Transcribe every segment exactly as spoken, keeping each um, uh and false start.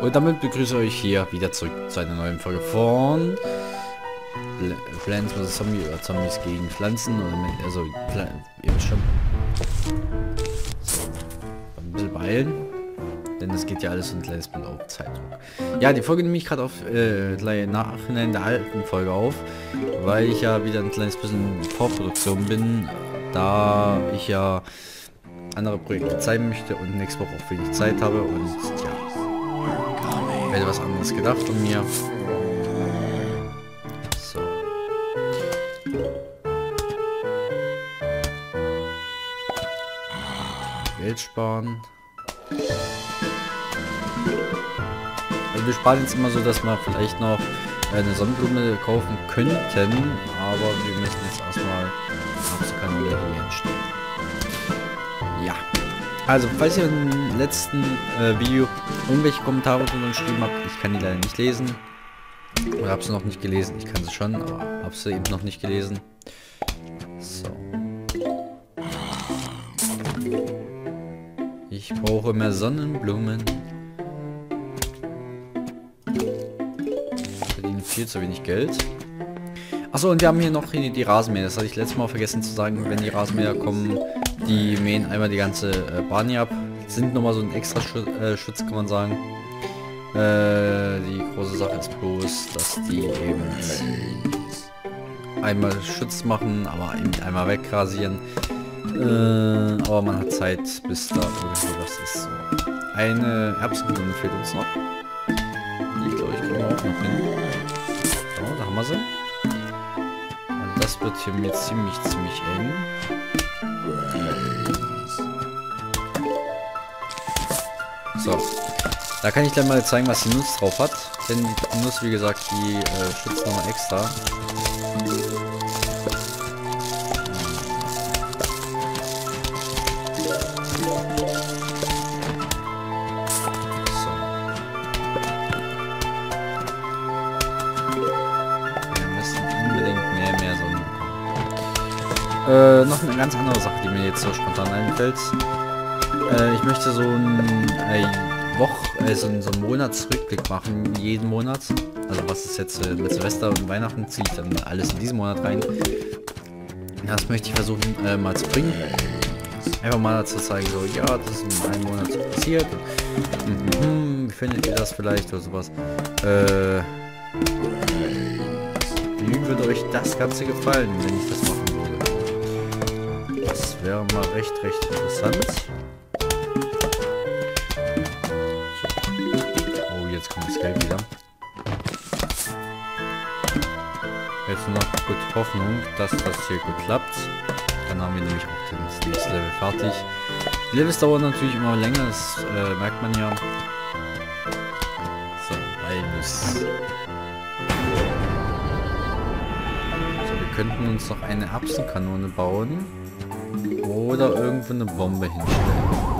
Und damit begrüße ich euch hier wieder zurück zu einer neuen Folge von Plants vs. Zombie oder Zombies gegen Pflanzen oder mit, also ihr wisst schon. So, ein bisschen beeilen, denn es geht ja alles ein kleines bisschen auf Zeitdruck. Ja, die Folge nehme ich gerade auf äh, gleich Nachhinein der alten Folge auf, weil ich ja wieder ein kleines bisschen in Vorproduktion bin, da ich ja andere Projekte zeigen möchte und nächste Woche auch wenig Zeit habe und ja, hätte was anderes gedacht von mir. So. Geld sparen. Also wir sparen jetzt immer so, dass wir vielleicht noch eine Sonnenblume kaufen könnten, aber wir müssen jetzt erstmal Kanone hier hinstellen. Ja. Also, falls ihr im letzten äh, Video irgendwelche Kommentare drunter geschrieben habt, ich kann die leider nicht lesen. Oder habe sie noch nicht gelesen. Ich kann sie schon, aber habe sie eben noch nicht gelesen. So. Ich brauche mehr Sonnenblumen. Ich verdiene viel zu wenig Geld. Achso, und wir haben hier noch die Rasenmäher. Das hatte ich letztes Mal vergessen zu sagen. Wenn die Rasenmäher kommen, die mähen einmal die ganze äh, Bahn hier ab. Sind nochmal so ein extra Schutz, äh, Schutz, kann man sagen. Äh, die große Sache ist bloß, dass die eben einmal Schutz machen, aber eben einmal wegrasieren. Äh, aber man hat Zeit, bis da irgendwie was ist. So. Eine Erbsengrüne fehlt uns noch. Die, glaube ich, kriegen wir auch noch hin. So, da haben wir sie. Und das wird hier mir ziemlich, ziemlich eng. So, da kann ich gleich mal zeigen, was die Nuss drauf hat. Denn die Nuss, wie gesagt, die äh, schützt nochmal extra. So. Wir müssen unbedingt mehr, mehr Sonne bekommen. Äh, noch eine ganz andere Sache, die mir jetzt so spontan einfällt. Äh, ich möchte so ein äh, Woche, also so einen Monatsrückblick machen, jeden Monat. Also was ist jetzt äh, mit Silvester und Weihnachten, ziehe ich dann alles in diesen Monat rein. Das möchte ich versuchen äh, mal zu bringen. Einfach mal zu zeigen, so, ja, das ist in einem Monat so passiert. Und, mm, mm, wie findet ihr das vielleicht oder sowas? Äh, wie würde euch das Ganze gefallen, wenn ich das machen würde? Das wäre mal recht, recht interessant. Jetzt kommt das Geld wieder. Jetzt noch gut Hoffnung, dass das hier gut klappt. Dann haben wir nämlich auch das nächste Level fertig. Die Levels dauern natürlich immer länger, das äh, merkt man ja. So, Walnuss. So, wir könnten uns noch eine Erbsenkanone bauen. Oder irgendwo eine Bombe hinstellen.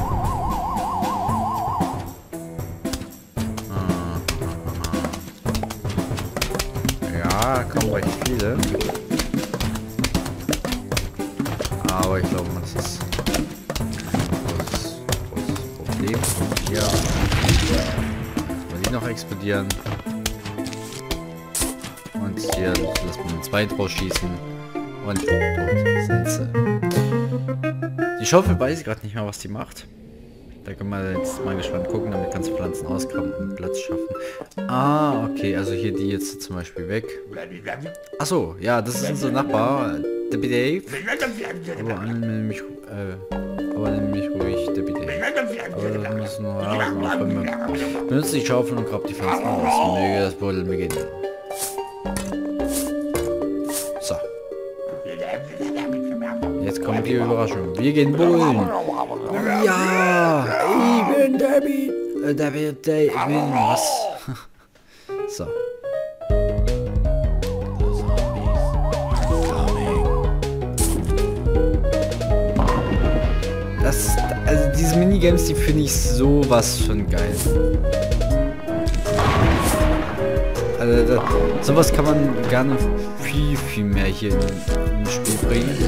Da kommen recht viele. Aber ich glaube, das ist ein großes, großes Problem. Ja. Mal die noch explodieren. Und hier lässt man zwei draus schießen. Und tot sind sie. Die Schaufel weiß ich gerade nicht mehr, was die macht. Da können wir jetzt mal gespannt gucken, damit kannst du Pflanzen ausgraben und Platz schaffen. Ah, okay, also hier die jetzt zum Beispiel weg. Achso, ja, das ist unser Nachbar, Debbie Dave. Aber nämlich, äh, aber nämlich ruhig, Debbie Dave. Aber da müssen wir Rasen aufräumen. Benutzt die Schaufel und grabt die Pflanzen aus. Möge das Buddeln beginnen. So. Jetzt kommt die Überraschung. Wir gehen buddeln. Ja, ich bin Debbie. Äh, Debbie, Debbie, was? So. Das, also diese Minigames, die finde ich sowas von geil. Also da, sowas kann man gerne viel, viel mehr hier in, im Spiel bringen.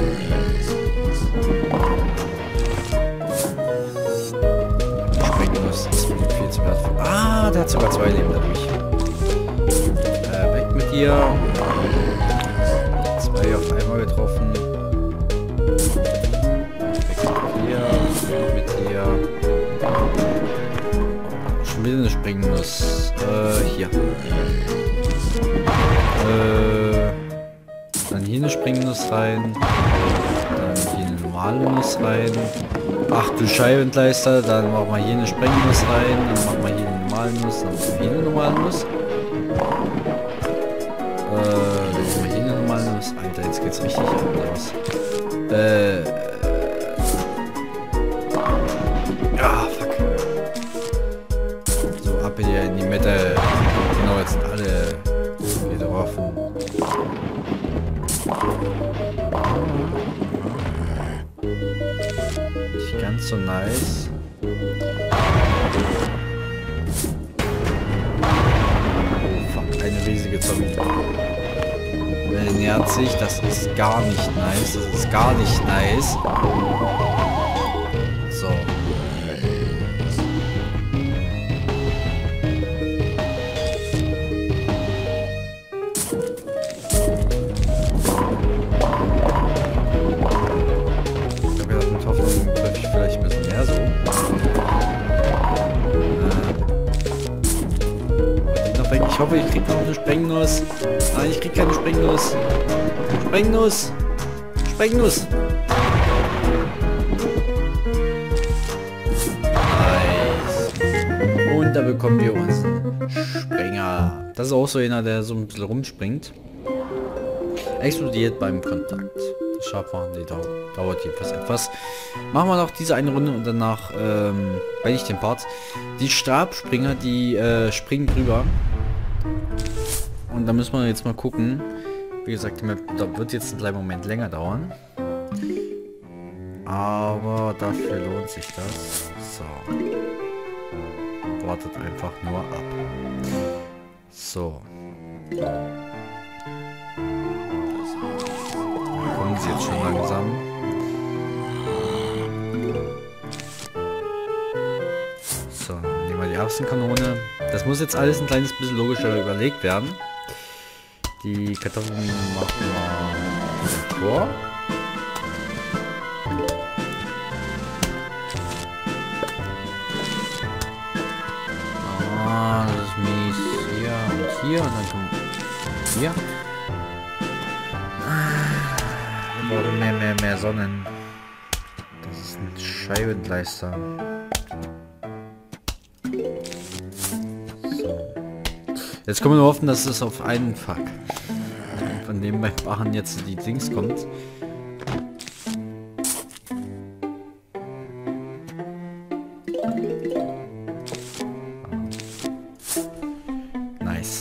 Sprengen muss, das ist viel zu wertvoll. Ah, Ah, der hat sogar zwei Leben dadurch. Äh, weg mit dir. Zwei auf einmal getroffen. Weg mit dir. Weg mit dir. Schon wieder eine Springnuss. Äh, hier. Äh, dann hier eine Springnuss rein. Dann hier eine normale Nuss rein. Ach du Scheibenkleister, dann machen wir hier eine Sprengnuss rein, dann machen wir hier eine normale Nuss, dann machen wir hier eine normale Nuss. Äh, dann machen wir hier eine normale Nuss. Alter, jetzt geht's richtig ab, oder was? Äh. Ah, fuck. So, ab hier in die Mitte. Genau, jetzt sind alle getroffen. Nicht ganz so nice. Oh, fuck, eine riesige Zombie. Er nähert sich, das ist gar nicht nice. Das ist gar nicht nice. So. Ich hoffe, ich krieg noch eine Sprengnuss. Nein, ich krieg keine Sprengnuss. Sprengnuss. Sprengnuss. Nice. Und da bekommen wir unseren Sprenger. Das ist auch so einer, der so ein bisschen rumspringt. Explodiert beim Kontakt. Das Scharfmachen, die dauert, dauert jedenfalls etwas. Machen wir noch diese eine Runde und danach ähm, beende ich den Part. Die Stabspringer, die äh, springen drüber. Und da müssen wir jetzt mal gucken. Wie gesagt, die Map, da wird jetzt einen kleinen Moment länger dauern. Aber dafür lohnt sich das. So. Wartet einfach nur ab. So. Da kommen sie jetzt schon langsam. So, nehmen wir die Erbsenkanone. Das muss jetzt alles ein kleines bisschen logischer überlegt werden. Die Kartoffelmine machen wir vor. Ah, das ist mies. Hier und hier und dann kommt hier. Wir brauchen mehr, mehr, mehr Sonnen. Das ist ein Scheibengleister. Jetzt können wir nur hoffen, dass es auf einen Fuck von dem beim Machen jetzt die Dings kommt. Nice.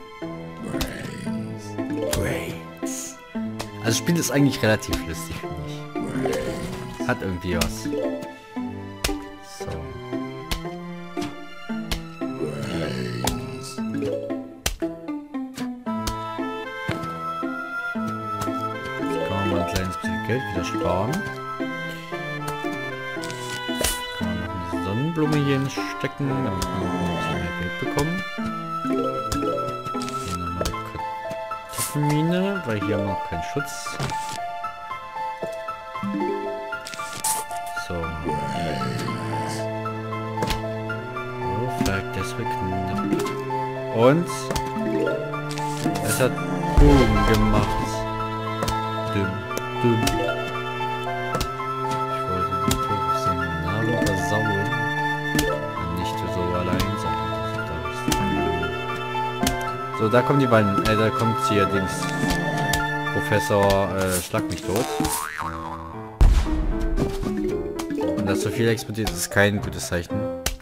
Brains. Also das Spiel ist eigentlich relativ lustig, finde ich. Hat irgendwie was. So. Ein kleines bisschen Geld wieder sparen. Kann man noch eine Sonnenblume hier hinstecken, damit wir noch ein bisschen mehr Geld bekommen. Hier nochmal eine Kartoffelmine, weil hier haben wir noch keinen Schutz. So. Oh, fuck, das verknüpft. Und es hat Boom gemacht. Dumm, dumm. Ich wollte die Todesseminare versauen und nicht so allein sein. So, da kommen die beiden, äh, da kommt hier Dings. Professor, äh, schlag mich tot. Und dass so viel explodiert, ist kein gutes Zeichen.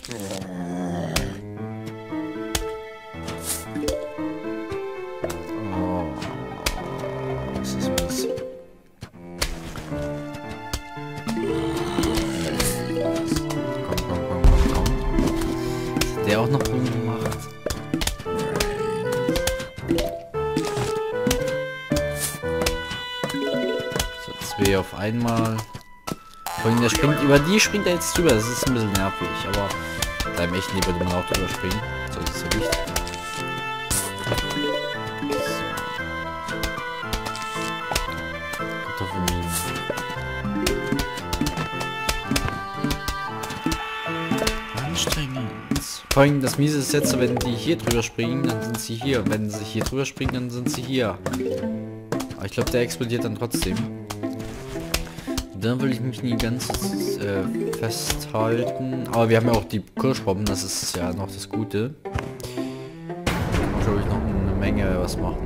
Der auch noch gemacht. So, zwei auf einmal. Vorhin der springt über die, springt er jetzt drüber. Das ist ein bisschen nervig, aber Da im echten Leben würde man auch drüber springen. So ist es ja nicht. Kartoffelminen. Anstrengend. Vor allem das Miese ist jetzt, wenn die hier drüber springen, dann sind sie hier. Und wenn sie hier drüber springen, dann sind sie hier. Aber ich glaube, der explodiert dann trotzdem. Dann will ich mich nie ganz äh, festhalten. Aber wir haben ja auch die Kirschbomben, das ist ja noch das Gute. Da kann man, glaube ich, noch eine Menge was machen.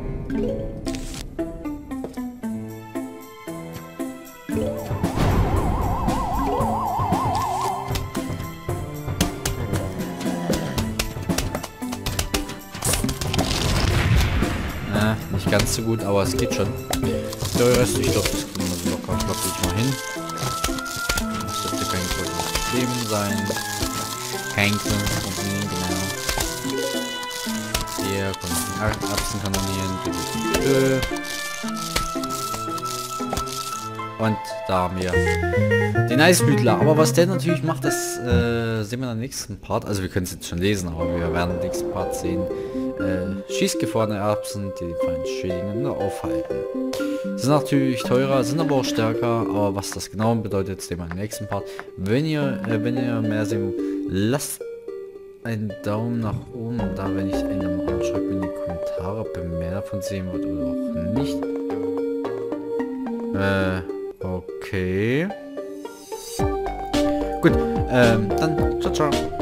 Äh, nicht ganz so gut, aber es geht schon. Der Rest, ich glaube, das kriegen wir so locker, glaube ich, mal hin. Das dürfte kein großes Problem sein. Kein großes Problem, genau. Hier kommen die Erbsenkanonien. Und da haben wir den Eisblütler. Aber was der natürlich macht, das äh, sehen wir im nächsten Part. Also wir können es jetzt schon lesen, aber wir werden im nächsten Part sehen. Äh, schießgefrorene Erbsen, die den Feind schädigen oder aufhalten. Sind natürlich teurer, sind aber auch stärker, aber was das genau bedeutet, sehen wir im nächsten Part. Wenn ihr, äh, wenn ihr mehr sehen, lasst einen Daumen nach oben und da, wenn ich einen mal schreibt mir in die Kommentare, ob ihr mehr davon sehen wollt oder auch nicht. Äh, okay. Gut, ähm, dann ciao, ciao.